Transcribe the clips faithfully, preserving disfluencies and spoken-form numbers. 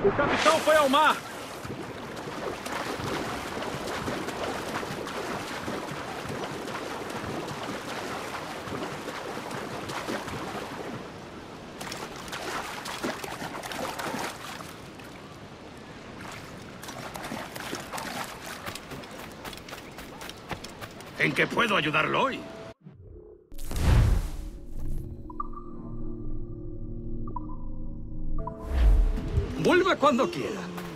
O capitão foi ao mar! ¿En qué puedo ayudarlo hoy? Vuelva cuando quiera.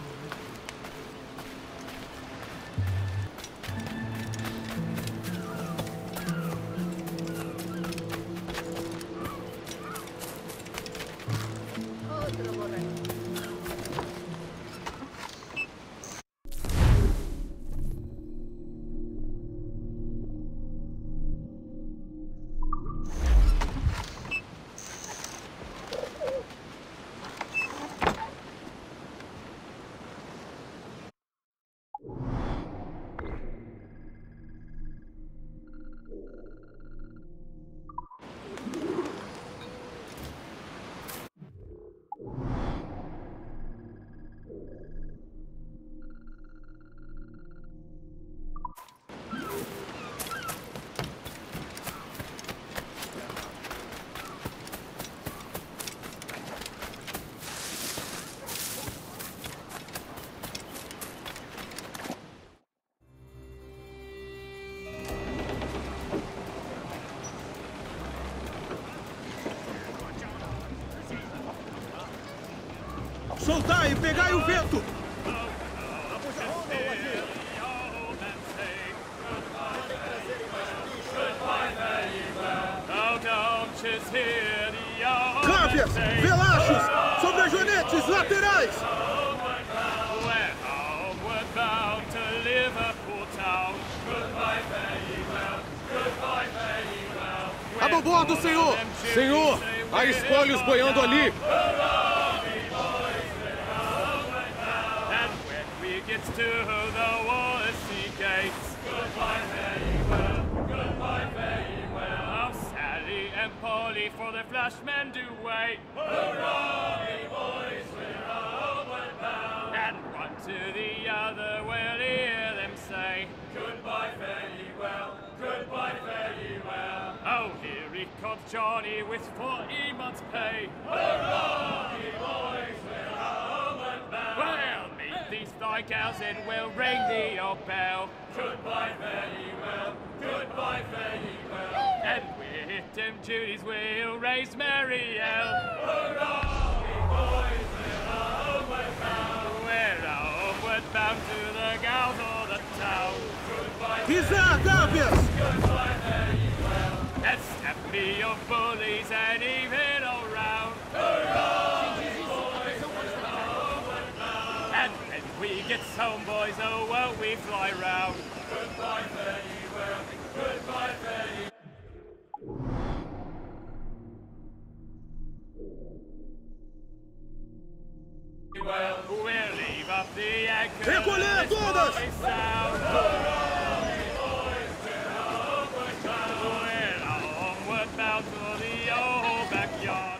Soltai e pegai o vento! Câmbias! Velachos! Sobrejonetes! Laterais! A bordo, senhor! Senhor! Há espólios boiando ali! To the Wallasey gates. Goodbye, fare ye well. Goodbye, fare ye well. Oh, Sally and Polly, for the Flashmen do wait. Hurrah, ye boys, we're homeward bound. And one to the other will hear them say, Goodbye, fare ye well. Goodbye, fare ye well. Oh, here he comes Johnny with forty months' pay. Hurrah, ye boys, we're homeward bound. Well, these thy gals and we'll ring the old bell. Goodbye, fare ye well. Goodbye, fare ye well. And we're hit them duties, we'll raise merry yell. Hurrah, ye boys, we're homeward bound. We're homeward bound to the gals of the town. Goodbye, Pisa, Câmbias! Goodbye, fare ye well. And snap me your bullies and even all round. Hurrah! We get home, boys, oh, won't we fly round? Goodbye, fare ye well. Goodbye, fare ye well. We'll leave up the anchor. Recolher todas! Hurrah, ye boys, we're homeward bound. We're homeward bound to the old backyard.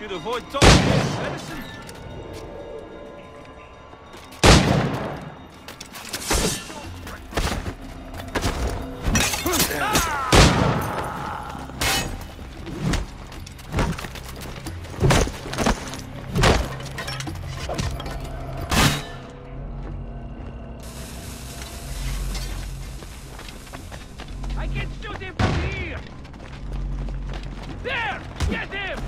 could avoid talking to medicine. I can shoot him from here! There! Get him!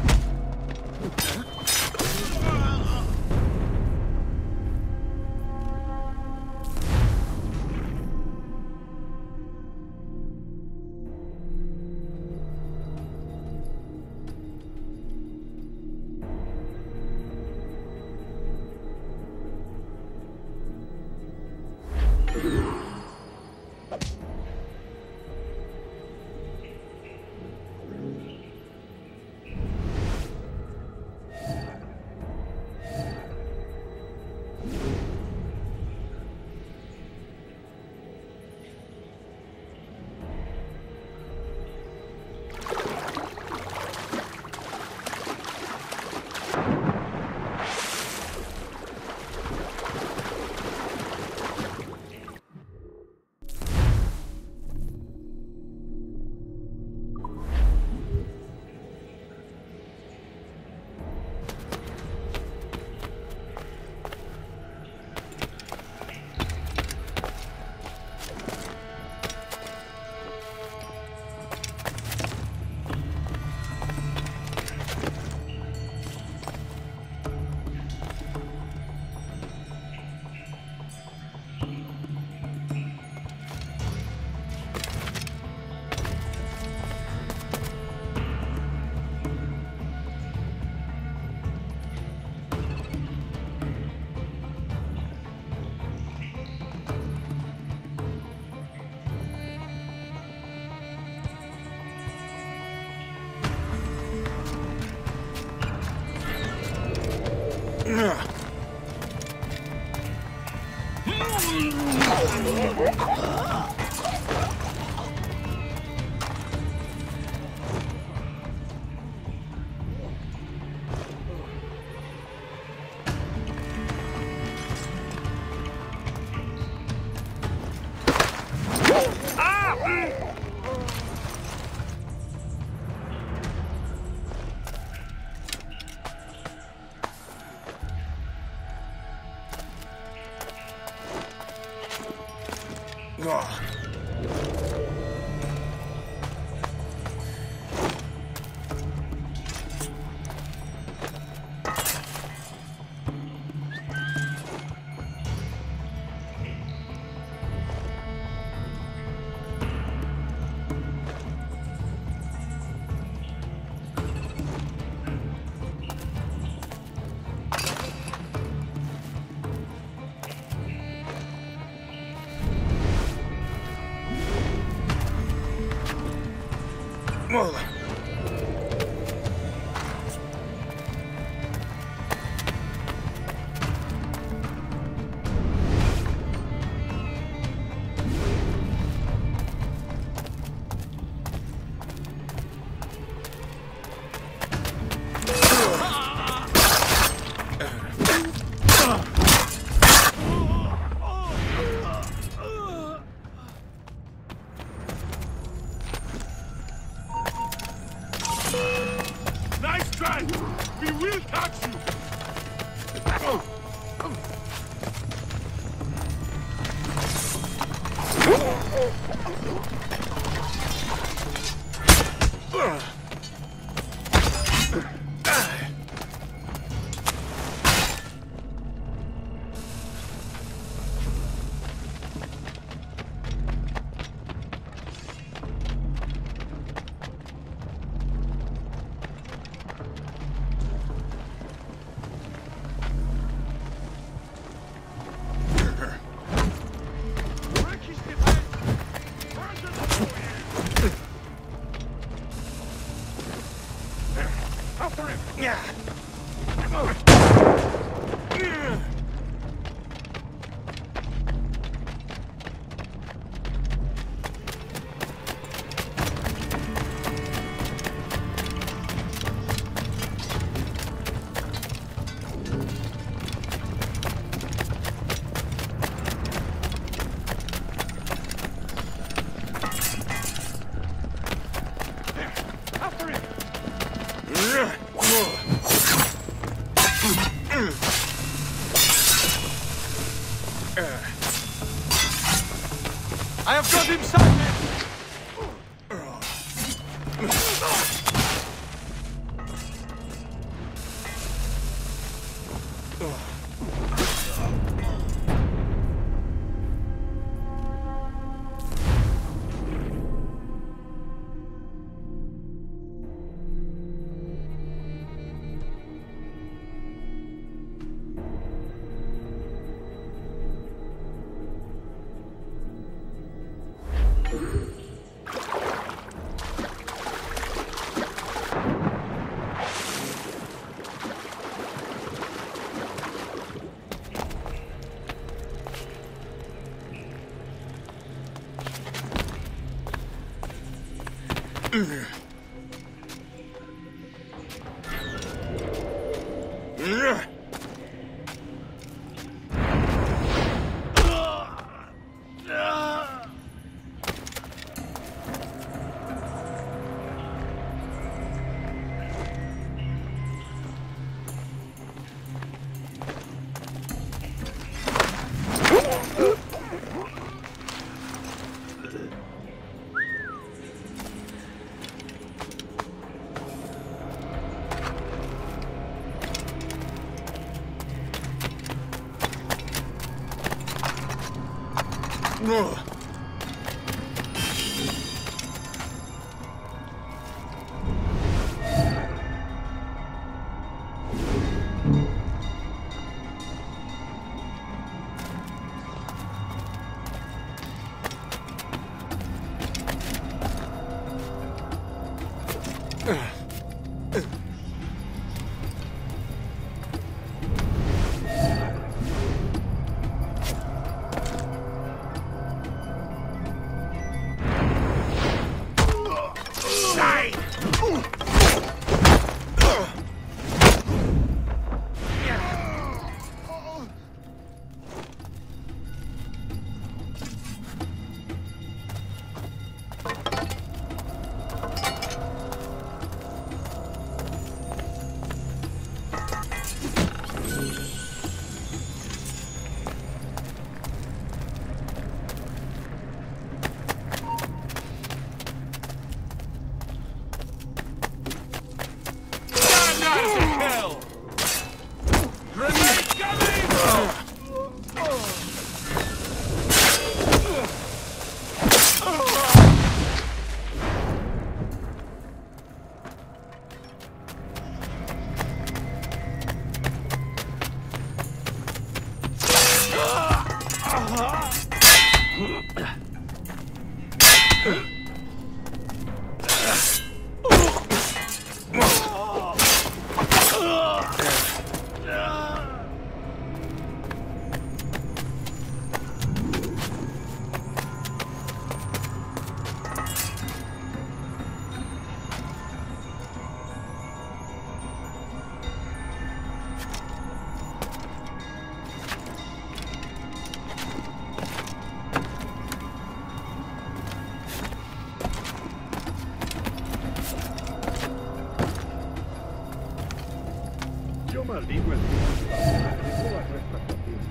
Maldigo el día. Llegó a nuestra cocina.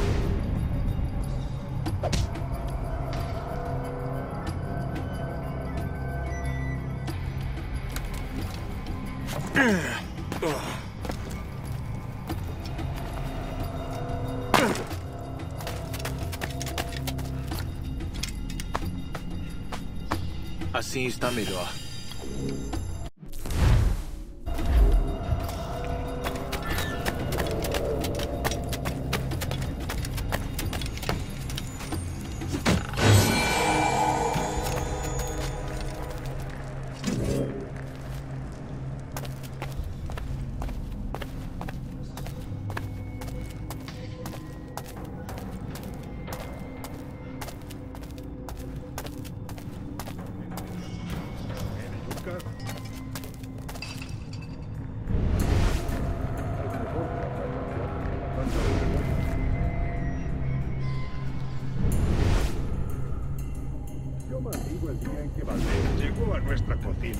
Assim está melhor. Yo maldigo el día en que Valdez llegó a nuestra cocina.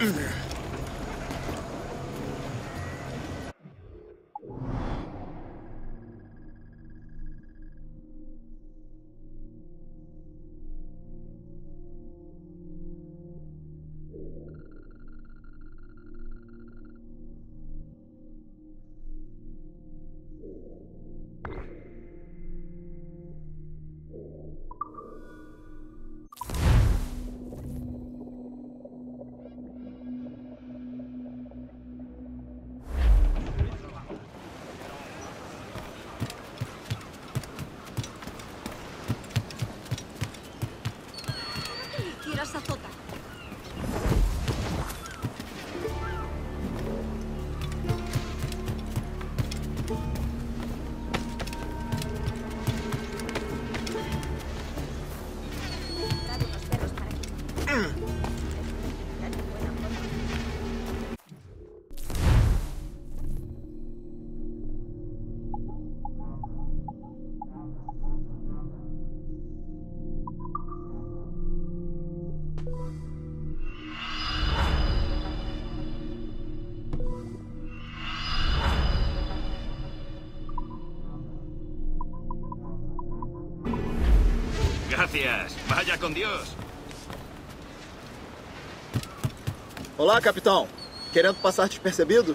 Azota. Trae unos perros para aquí. Gracias. Vaya con Dios. Olá, capitão. Querendo passar despercebido?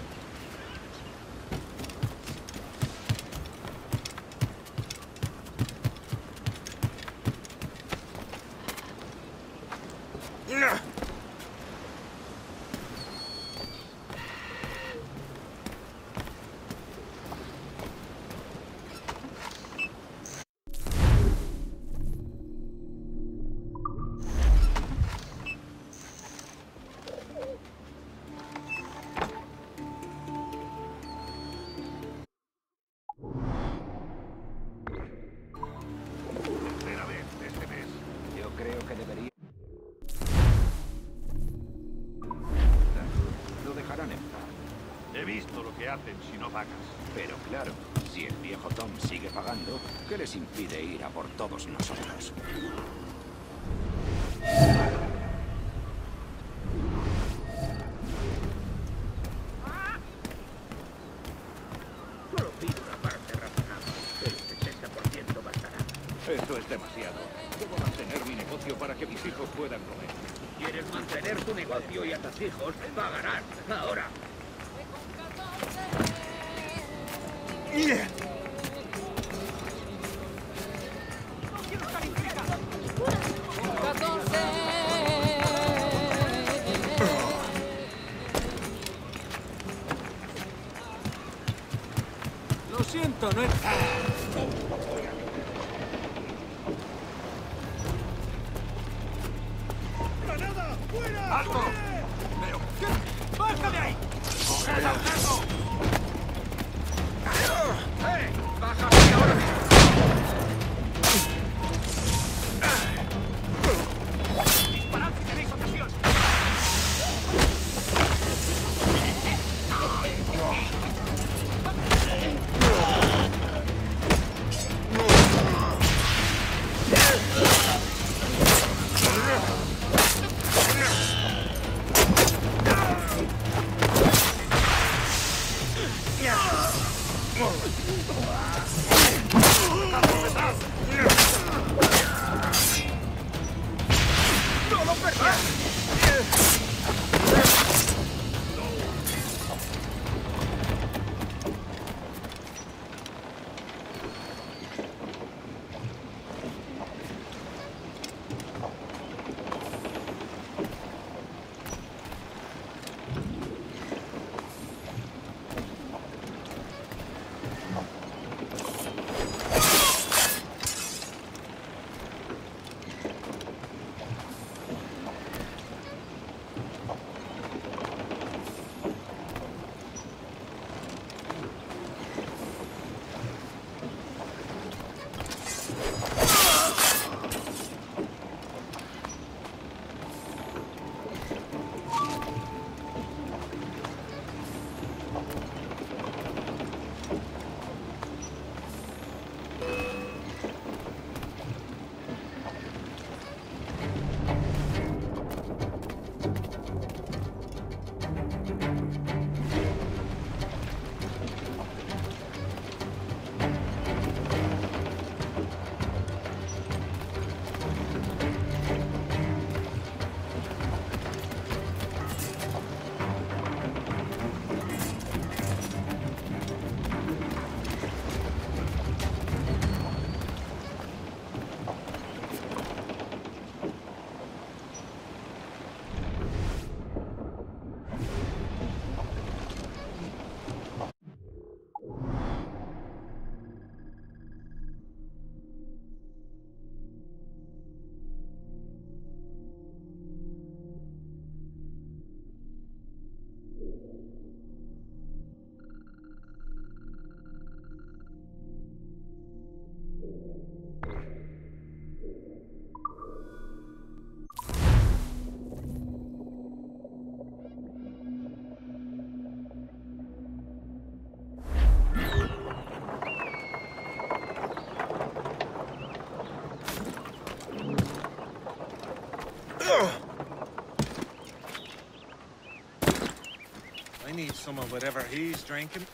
He visto lo que hacen si no pagas. Pero claro, si el viejo Tom sigue pagando, ¿qué les impide ir a por todos nosotros? Solo pido una parte razonable. El sesenta por ciento bastará. Esto es demasiado. Debo mantener mi negocio para que mis hijos puedan comer. ¿Quieres mantener tu negocio y a tus hijos? Pagarán. Ahora. Lo siento, no es... ¡Granada! ¡Fuera! ¡Alto! ¡Pero qué! ¡Baja de ahí! ¡Coged al cerdo! ¡Eh! ¡Baja ahora mismo! ¡Disparad si tenéis ocasión! need some of whatever he's drinking.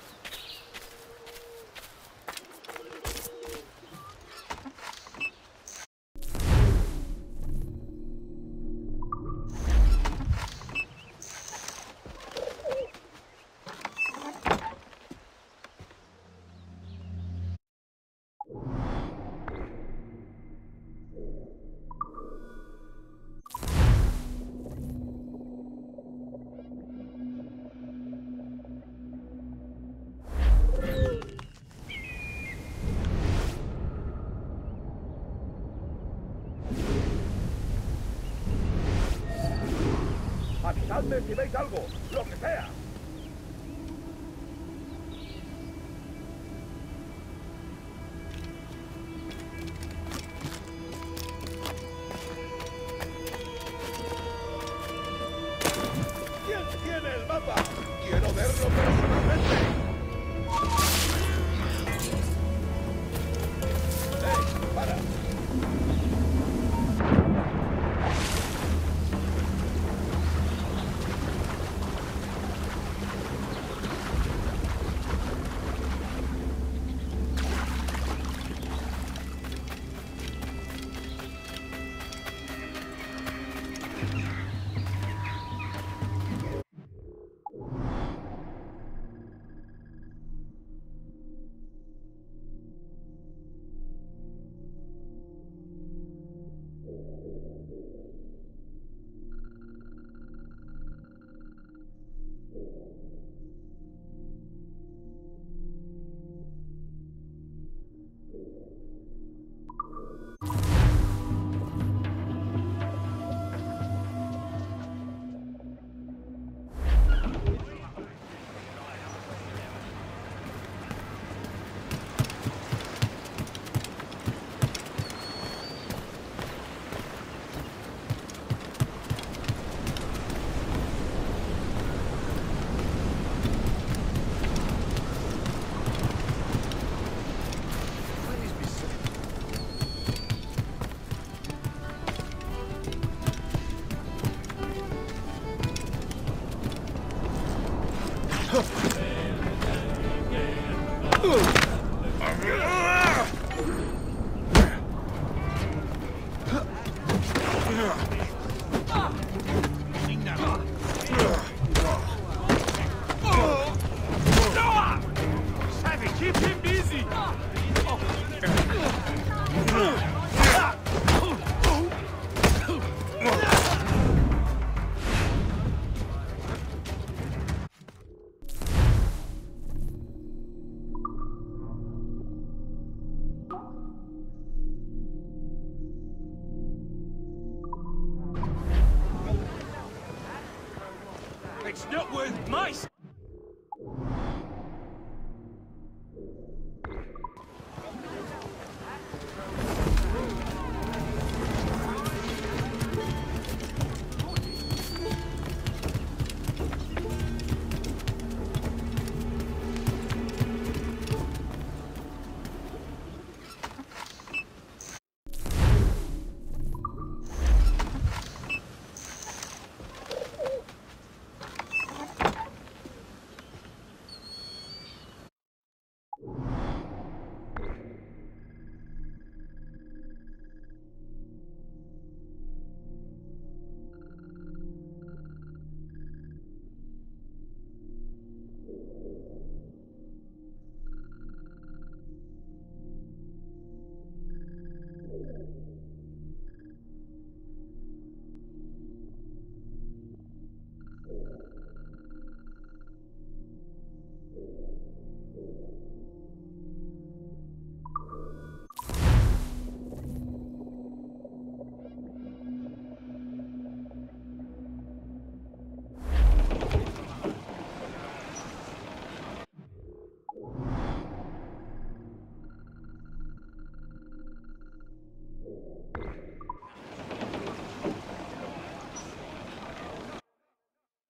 Avisadme si veis algo, lo que sea. ¿Quién tiene el mapa? Quiero verlo personalmente. ¡Hey, para! It's not worth my...